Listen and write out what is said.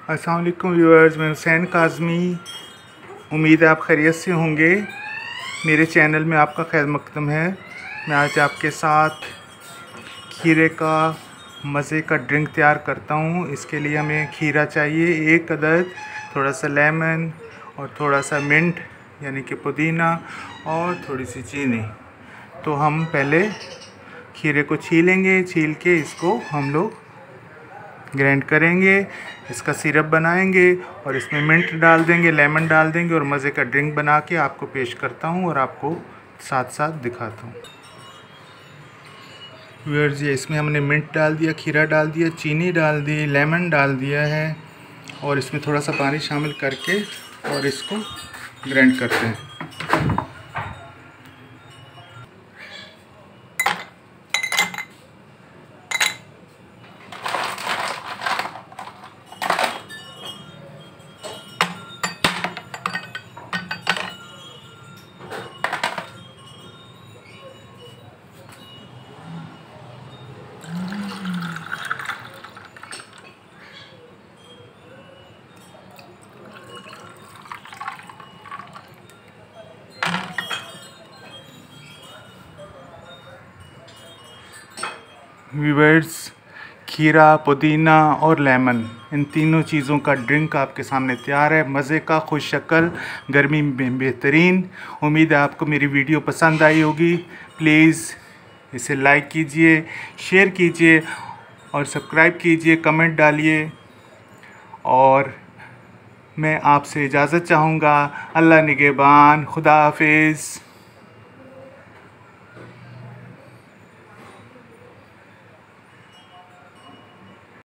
अस्सलाम वालेकुम व्यूअर्स, मैं हुसैन काज़मी। उम्मीद है आप खैरियत से होंगे। मेरे चैनल में आपका खैर मकदम है। मैं आज आपके साथ खीरे का मज़े का ड्रिंक तैयार करता हूँ। इसके लिए हमें खीरा चाहिए 1 अदद, थोड़ा सा लेमन और थोड़ा सा मिंट यानी कि पुदीना और थोड़ी सी चीनी। तो हम पहले खीरे को छीलेंगे, छील के इसको हम लोग ग्राइंड करेंगे, इसका सिरप बनाएंगे और इसमें मिंट डाल देंगे, लेमन डाल देंगे और मज़े का ड्रिंक बना के आपको पेश करता हूँ और आपको साथ साथ दिखाता हूँ। व्यूअर्स, ये इसमें हमने मिंट डाल दिया, खीरा डाल दिया, चीनी डाल दी, लेमन डाल दिया है और इसमें थोड़ा सा पानी शामिल करके और इसको ग्राइंड करते हैं। व्यूअर्स, खीरा, पुदीना और लेमन, इन तीनों चीज़ों का ड्रिंक आपके सामने तैयार है। मज़े का, खुश शक्ल, गर्मी में बेहतरीन। उम्मीद है आपको मेरी वीडियो पसंद आई होगी। प्लीज़ इसे लाइक कीजिए, शेयर कीजिए और सब्सक्राइब कीजिए, कमेंट डालिए और मैं आपसे इजाज़त चाहूँगा। अल्लाह निगहबान, खुदा हाफिज़।